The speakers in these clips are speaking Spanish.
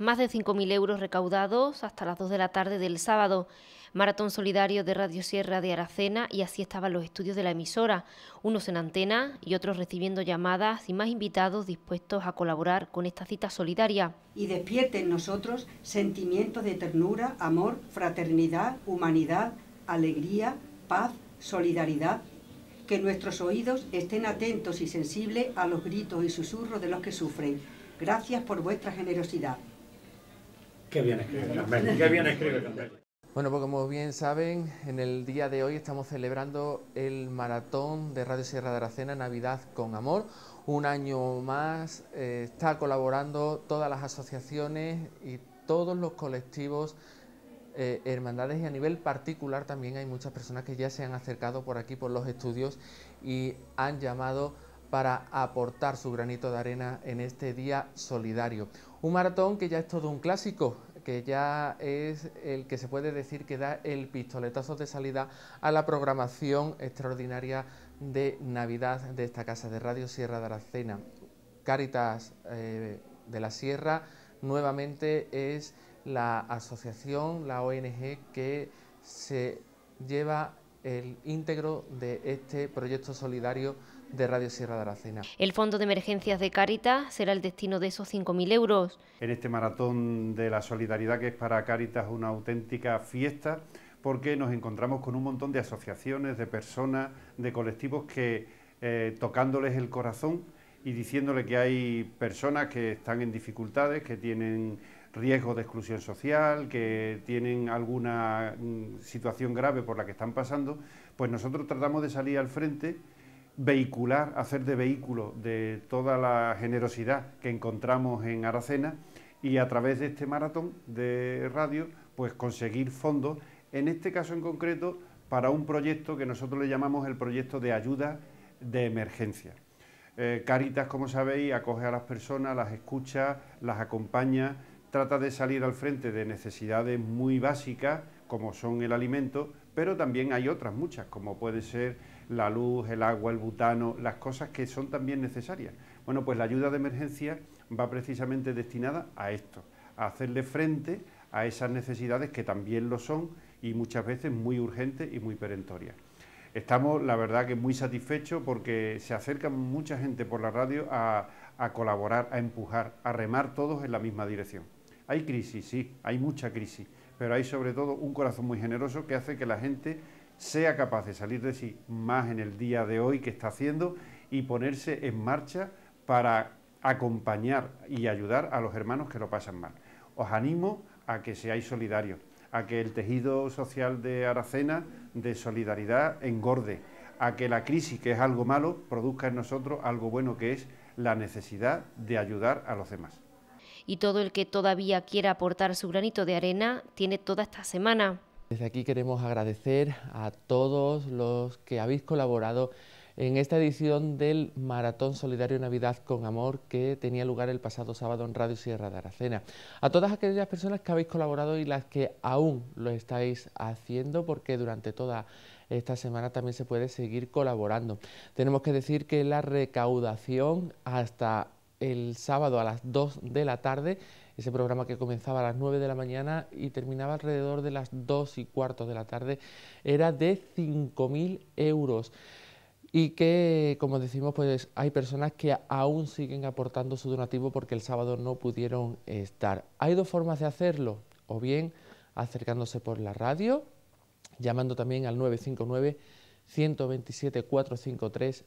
Más de 5.000 euros recaudados hasta las 2 de la tarde del sábado. Maratón solidario de Radio Sierra de Aracena, y así estaban los estudios de la emisora, unos en antena y otros recibiendo llamadas y más invitados dispuestos a colaborar con esta cita solidaria. Y despierte en nosotros sentimientos de ternura, amor, fraternidad, humanidad, alegría, paz, solidaridad. Que nuestros oídos estén atentos y sensibles a los gritos y susurros de los que sufren. Gracias por vuestra generosidad. Qué bien escribe Carmeli, qué bien escribe Carmeli. Bueno, pues como bien saben, en el día de hoy estamos celebrando el maratón de Radio Sierra de Aracena, Navidad con Amor. Un año más está colaborando todas las asociaciones y todos los colectivos, hermandades, y a nivel particular también hay muchas personas que ya se han acercado por aquí, por los estudios, y han llamado para aportar su granito de arena en este día solidario. Un maratón que ya es todo un clásico, que ya es el que se puede decir que da el pistoletazo de salida a la programación extraordinaria de Navidad de esta casa de Radio Sierra de Aracena. Cáritas de la Sierra nuevamente es la asociación, la ONG que se lleva el íntegro de este proyecto solidario de Radio Sierra de Aracena. El Fondo de Emergencias de Cáritas será el destino de esos 5.000 euros. En este maratón de la solidaridad, que es para Cáritas una auténtica fiesta, porque nos encontramos con un montón de asociaciones, de personas, de colectivos que tocándoles el corazón y diciéndole que hay personas que están en dificultades, que tienen riesgo de exclusión social, que tienen alguna situación grave por la que están pasando, pues nosotros tratamos de salir al frente, vehicular, hacer de vehículo de toda la generosidad que encontramos en Aracena, y a través de este maratón de radio pues conseguir fondos, en este caso en concreto para un proyecto que nosotros le llamamos el proyecto de ayuda de emergencia. Cáritas, como sabéis, acoge a las personas, las escucha, las acompaña, trata de salir al frente de necesidades muy básicas como son el alimento, pero también hay otras muchas, como puede ser la luz, el agua, el butano, las cosas que son también necesarias. Bueno, pues la ayuda de emergencia va precisamente destinada a esto, a hacerle frente a esas necesidades que también lo son y muchas veces muy urgentes y muy perentorias. Estamos, la verdad, que muy satisfechos porque se acerca mucha gente por la radio a colaborar, a empujar, a remar todos en la misma dirección. Hay crisis, sí, hay mucha crisis, pero hay sobre todo un corazón muy generoso que hace que la gente sea capaz de salir de sí más en el día de hoy que está haciendo y ponerse en marcha para acompañar y ayudar a los hermanos que lo pasan mal. Os animo a que seáis solidarios, a que el tejido social de Aracena de solidaridad engorde, a que la crisis, que es algo malo, produzca en nosotros algo bueno, que es la necesidad de ayudar a los demás. Y todo el que todavía quiera aportar su granito de arena tiene toda esta semana. Desde aquí queremos agradecer a todos los que habéis colaborado en esta edición del Maratón Solidario Navidad con Amor que tenía lugar el pasado sábado en Radio Sierra de Aracena. A todas aquellas personas que habéis colaborado y las que aún lo estáis haciendo, porque durante toda esta semana también se puede seguir colaborando. Tenemos que decir que la recaudación hasta el sábado a las 2 de la tarde, ese programa que comenzaba a las 9 de la mañana y terminaba alrededor de las 2:15 de la tarde, era de 5.000 euros. Y que, como decimos, pues hay personas que aún siguen aportando su donativo porque el sábado no pudieron estar. Hay dos formas de hacerlo, o bien acercándose por la radio, llamando también al 959-127-453,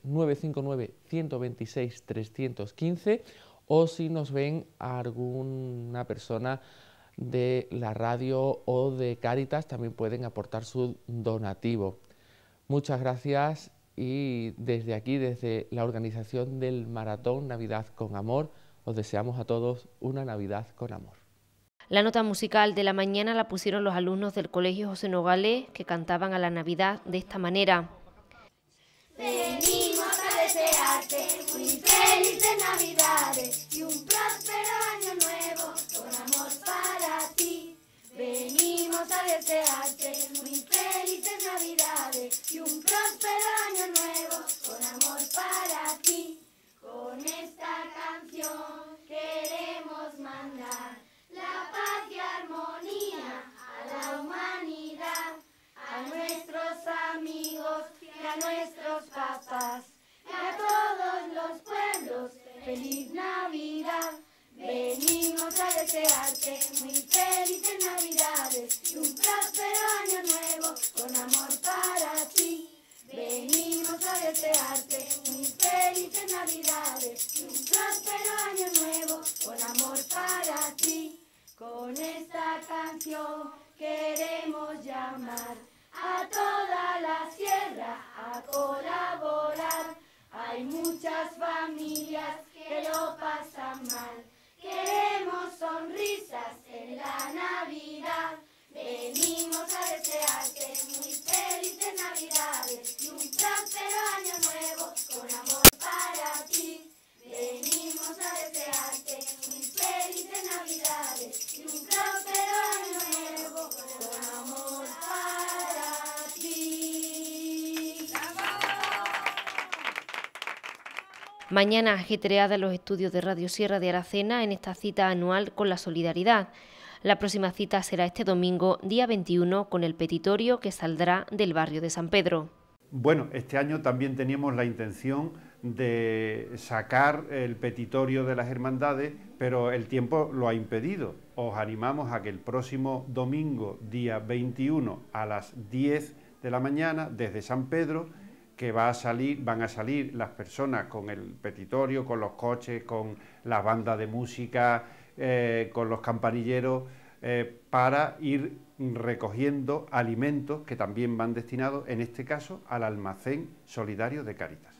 959-126-315, o si nos ven a alguna persona de la radio o de Cáritas, también pueden aportar su donativo. Muchas gracias, y desde aquí, desde la organización del Maratón Navidad con Amor, os deseamos a todos una Navidad con amor. La nota musical de la mañana la pusieron los alumnos del Colegio José Nogales, que cantaban a la Navidad de esta manera. Venimos a desearte muy felices Navidades y un próspero año nuevo con amor para ti. Venimos a desearte muy felices Navidades y un próspero año nuevo con amor para ti. Con esta canción queremos mandar la desearte muy felices Navidades y un próspero año nuevo con amor para ti. Venimos a desearte muy felices Navidades y un próspero año nuevo con amor para ti. Con esta canción queremos llamar a toda la sierra a colaborar. Hay muchas familias que lo pasan mal. Queremos sonrisas en la Navidad. Venimos a desearte muy felices Navidades y un próspero año nuevo con amor para ti. Venimos a desearte muy felices Navidades y un próspero año nuevo con amor para ti. Mañana ajetreada en los estudios de Radio Sierra de Aracena en esta cita anual con la solidaridad. La próxima cita será este domingo, día 21, con el petitorio que saldrá del barrio de San Pedro. Bueno, este año también teníamos la intención de sacar el petitorio de las hermandades, pero el tiempo lo ha impedido. Os animamos a que el próximo domingo, día 21, a las 10 de la mañana, desde San Pedro, que van a salir las personas con el petitorio, con los coches, con las bandas de música, con los campanilleros, para ir recogiendo alimentos que también van destinados, en este caso, al almacén solidario de Cáritas.